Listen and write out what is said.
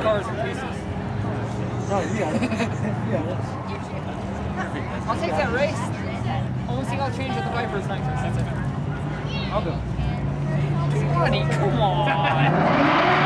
cars in pieces. No, you got it. Yeah. I'll take that race. Only thing I'll change with the Viper is nitrous. That's it. I'll go. 20, come on.